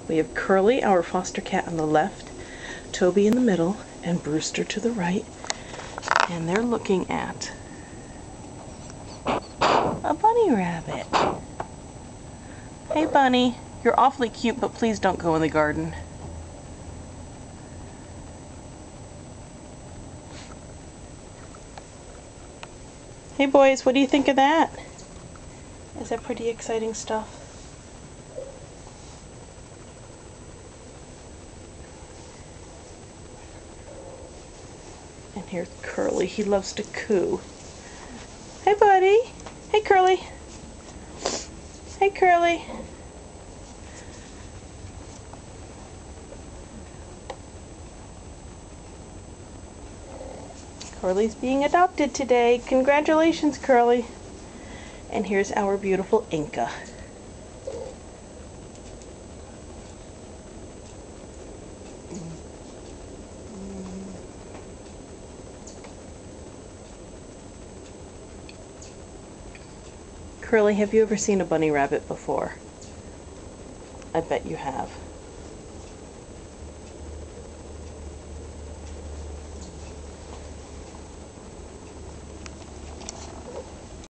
We have Curley, our foster cat, on the left, Toby in the middle, and Brewster to the right. And they're looking at a bunny rabbit. Hey bunny, you're awfully cute, but please don't go in the garden. Hey boys, what do you think of that? Is that pretty exciting stuff? And here's Curly. He loves to coo. Hey buddy. Hey Curly. Hey Curly. Curly's being adopted today. Congratulations, Curly. And here's our beautiful Inca. Curly, have you ever seen a bunny rabbit before? I bet you have.